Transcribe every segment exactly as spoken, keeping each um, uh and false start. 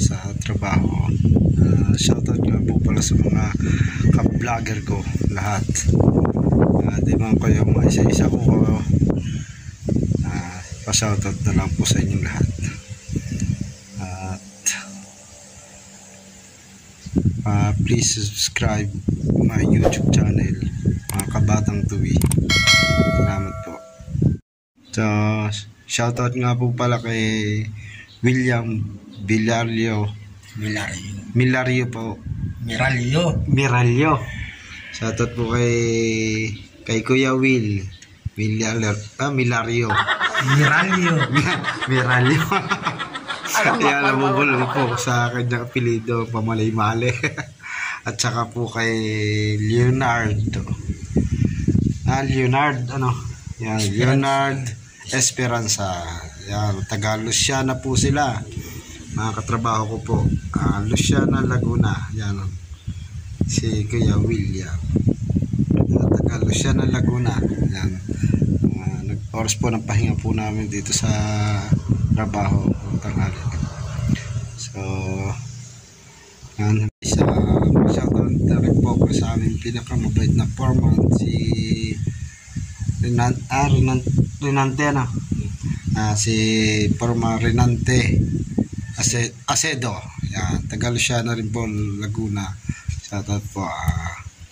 sa trabaho. Uh, shoutout nga po pala sa mga ka-vlogger ko lahat. Uh, di man ko yung mga isa-isa ko, uh, pa-shoutout na lang po sa inyong lahat. At uh, please subscribe my YouTube channel, mga Kabatang Tuwi. Salamat po. So, shoutout nga po pala kay William Villario. Milario. Milario po. Miralio. Miralio. Shoutout po kay kay Kuya Will. Villario. Ah, Milario. Miralio. Miralio. Kaya nabubulong po sa kanyang apelido, pamalay-mali. At saka po kay Leonardo. Ah, Leonard, ano? Yan, Leonard Esperanza. Yan, taga Luciana po sila. Mga katrabaho ko po. Uh, Luciana, Laguna. Yan. Si Kuya William. Uh, taga Luciana, Laguna. Yan. Uh, nag-oras po ng pahinga po namin dito sa trabaho. Tanghali. So, yan. Isa, shoutout na rin po ko sa aming pinakamabait na foreman, si Renan, ah, Renan, Renante na. Uh, si Forma Renante Ase, Acedo. Yan, taga Luciana rin po, Laguna. Shoutout po. Uh,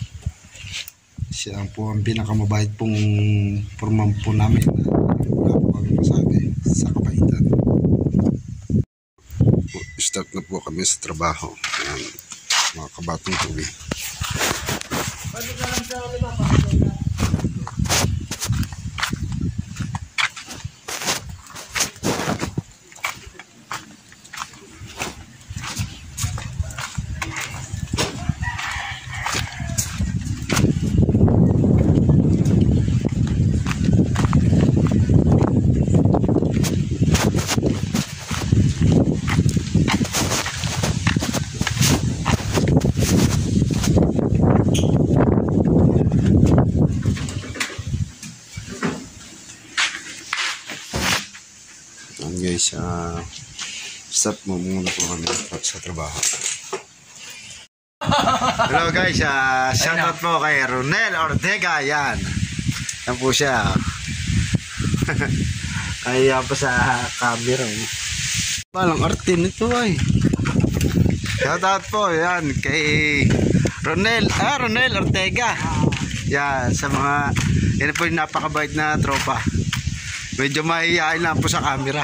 siya po ang pinakamabait pong forman po namin. Wala po kami masabi sa kabaitan. Start na po kami sa trabaho. Yan, mga Kabatang Tuwi. Guys, uh, start mo muna po kami sa trabaho. Hello guys, uh, shoutout po kay Ronel Ortega. Yan, yan po siya. Kaya pa sa camera. Palang arte nito ay. Shoutout po yan kay Ronel, ah, Ronel Ortega. Yan, sa mga, yan po yung napakabait na tropa. Medyo mahihayin lang po sa camera.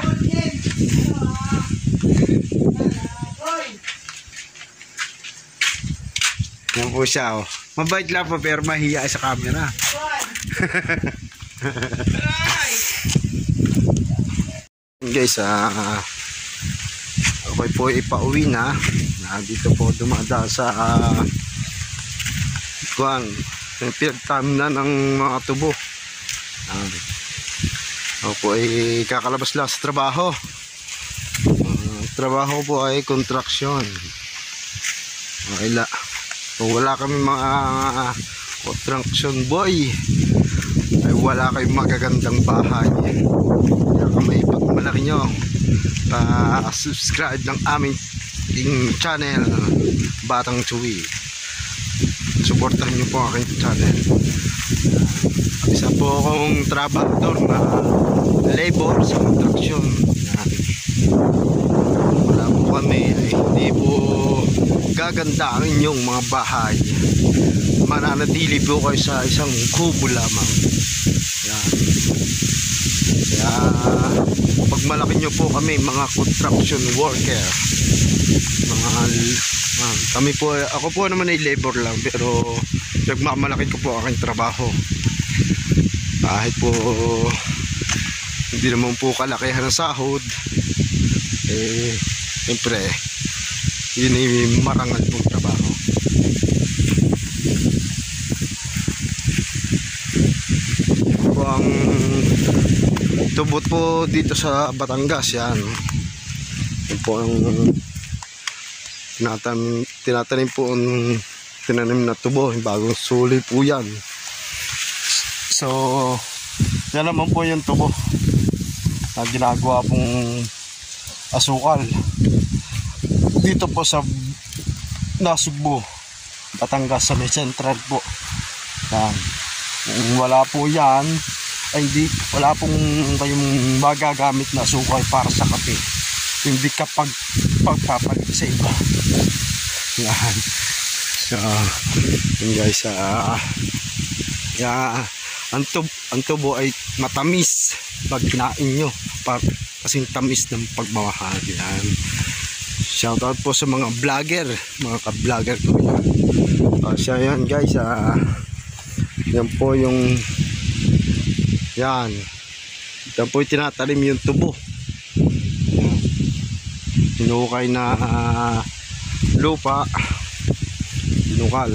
Yan po siya, oh. Mabait lang po pero mahihayin sa camera. Guys, uh, okay po ipauwi na. Uh, dito po dumadaan sa uh, kuwan, pinagtaminan ng mga tubo. Uh, Ako po ay kakalabas lang sa trabaho. Uh, trabaho po ay construction. Okay la. Kung wala kami mga construction boy, ay wala kayong magagandang bahay. Kaya kami pag malaki nyo, pa-subscribe ng aming channel, Batang Tuwi. Supportahan nyo po aking channel. Isa po akong trabador na labor sa construction. Wala po kami ay hindi po gaganda ang inyong mga bahay. Mananatili po kayo sa isang kubo lamang. Yan. Kaya pag malaki nyo po kami mga construction worker, mga uh, kami po, ako po naman ay labor lang pero nagmamalaki ko po aking trabaho. Kahit po hindi naman po kalakihan ng sahod, eh siyempre yun ay marangal pong trabaho. Po ang tubot po dito sa Batangas. Yan, yan po ang tinatanim, tinatanim po ang tinanim na tubo, bagong suli po yan. So yan naman po yung tubo na ginagawa pong asukal. dito po sa Nasugbo, Batangas, sa may central po. Yan. Kung wala po yan, ay hindi, wala pong kayong magagamit na sukay para sa kape. Hindi kapag pagpapalit sa iba. Yan. So, yun guys, ah, yeah, ang, tub, ang tubo ay matamis pag kinain nyo. Par, kasing tamis ng pagmamahal. Yan. Shoutout po sa mga vlogger, mga ka-vlogger ko yan. Uh, siya yan guys, ah, yan po yung, yan, yan po yung tinatalim yung tubo. Yan. Hinukay na uh, lupa, hinukal.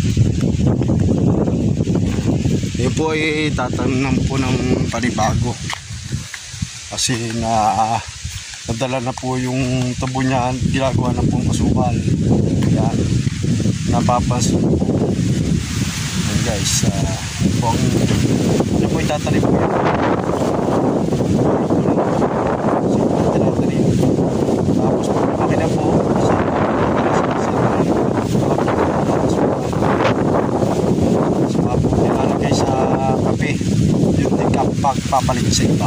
Yan po ay tatanim po ng panibago. Kasi na uh, nadala na po yung tubo niya, ginagawa na pong asukal. Yan, napapansin po. Yan guys, uh, po ang, ano po itatanim po yan. Tapos po lumaki na po kasi saka po nilalagay sa kape, yung din pagpapalit sa iba.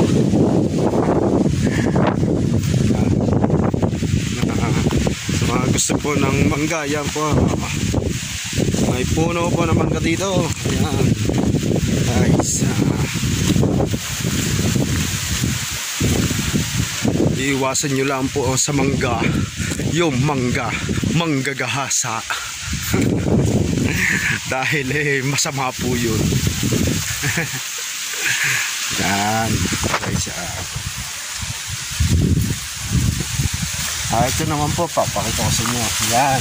Sa mga gusto po ng mangga, yan po, may puno po ng mangga dito. Yan guys, uh, iwasan nyo lang po sa mangga yung mangga manggagahasa. Dahil eh masama po yun. Yan guys, uh, ah, ito naman po, papakita ko sa inyo. Yan.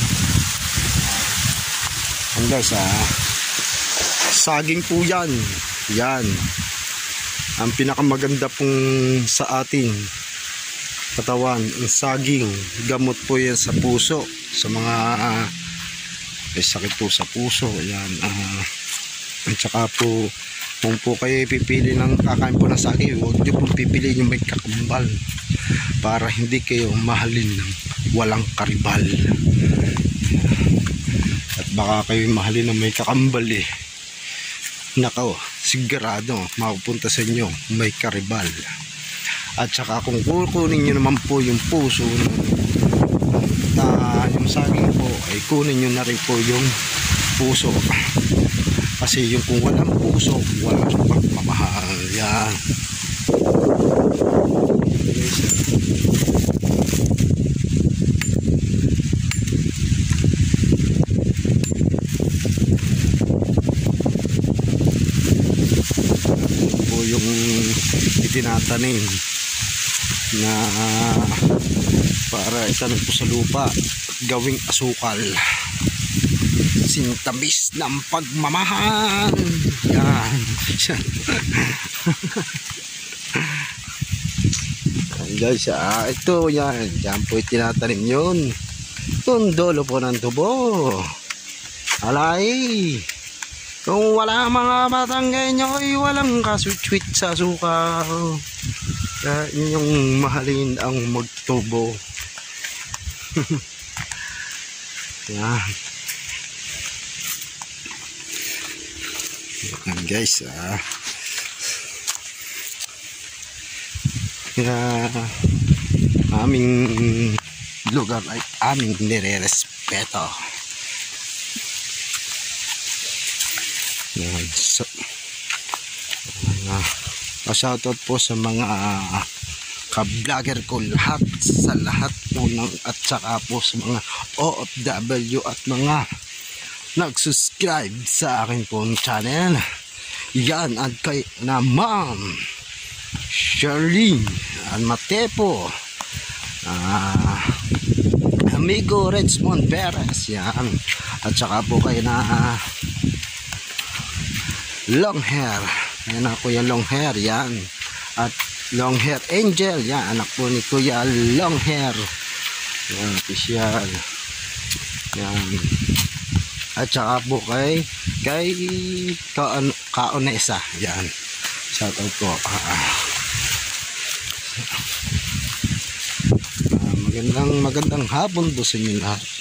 Yan guys, ah, saging po yan. Yan. Ang pinakamaganda pong sa ating katawan, ang saging. Gamot po yan sa puso. Sa mga uh, may sakit po sa puso. Yan. Uh, at saka po, kung po kayo pipili ng kakain po ng saging, huwag nyo pong pipili yung may kakambal, para hindi kayo mahalin ng walang karibal. At baka kayo mahalin ng may kakambal eh, nako, sigurado mapupunta sa inyo may karibal. At saka kung kukunin nyo naman po yung puso na yung saging po, ay kunin nyo na rin po yung puso. Kasi yung kung walang puso, walang pagmamahal. Yan. Po yung itinatanim na para itanim po sa lupa, gawing asukal. Sintamis ng pagmamahal. Yan. Yan guys, ah, ito yan. Yan po itinatanim yun. Yung dolo po ng tubo. Alay. Kung wala mga batanggay nyo, ay walang kaswit-swit sa suka. Kaya inyong mahalin ang magtubo. Yan. Yan guys, ah. Kaya aming lugar ay aming nire-respeto. Yan. So, uh, shoutout po sa mga uh, ka-vlogger ko lahat, sa lahat po ng, at saka po sa mga O F W at mga nag-subscribe sa akin pong channel. Yan, at kay na Ma'am Charlene Almatepo, uh, amigo Redmond Perez, yan, at saka po kay na uh, long hair, yan na Kuya long hair, yan, at long hair angel, yan, anak po ni Kuya long hair, yan, official, yan. At saka po kay kay Kaon, Kaonesa, yan, shout out po. Ah, ah. Ah, magandang magandang hapon po sa inyo lahat.